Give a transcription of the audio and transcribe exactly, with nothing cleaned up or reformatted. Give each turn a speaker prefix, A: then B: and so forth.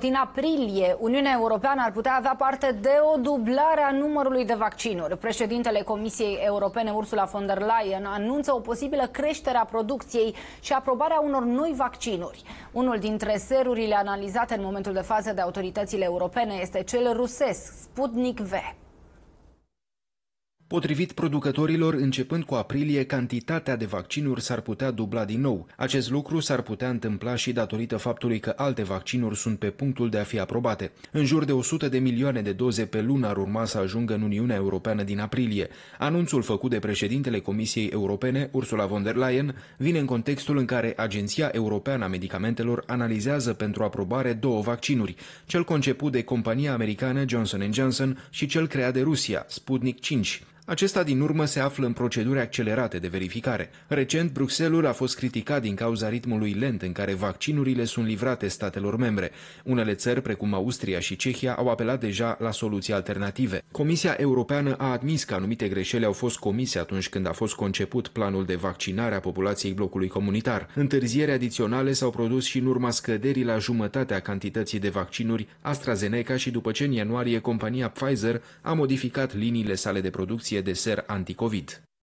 A: Din aprilie, Uniunea Europeană ar putea avea parte de o dublare a numărului de vaccinuri. Președintele Comisiei Europene, Ursula von der Leyen, anunță o posibilă creștere a producției și aprobarea unor noi vaccinuri. Unul dintre serurile analizate în momentul de față de autoritățile europene este cel rusesc, Sputnik V.
B: Potrivit producătorilor, începând cu aprilie, cantitatea de vaccinuri s-ar putea dubla din nou. Acest lucru s-ar putea întâmpla și datorită faptului că alte vaccinuri sunt pe punctul de a fi aprobate. În jur de o sută de milioane de doze pe lună ar urma să ajungă în Uniunea Europeană din aprilie. Anunțul făcut de președintele Comisiei Europene, Ursula von der Leyen, vine în contextul în care Agenția Europeană a Medicamentelor analizează pentru aprobare două vaccinuri, cel conceput de compania americană Johnson and Johnson și cel creat de Rusia, Sputnik cinci. Acesta din urmă se află în proceduri accelerate de verificare. Recent, Bruxelles a fost criticat din cauza ritmului lent în care vaccinurile sunt livrate statelor membre. Unele țări, precum Austria și Cehia, au apelat deja la soluții alternative. Comisia Europeană a admis că anumite greșeli au fost comise atunci când a fost conceput planul de vaccinare a populației blocului comunitar. Întârzieri adiționale s-au produs și în urma scăderii la jumătatea cantității de vaccinuri AstraZeneca și după ce în ianuarie compania Pfizer a modificat liniile sale de producție de ser anticovid.